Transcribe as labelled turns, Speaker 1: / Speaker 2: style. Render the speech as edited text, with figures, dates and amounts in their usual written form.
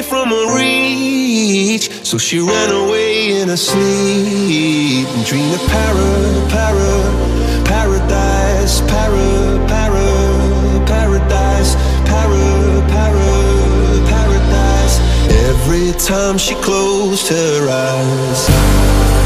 Speaker 1: from her reach. So she ran away in her sleep and dreamed of paradise, paradise, paradise. Every time she closed her eyes.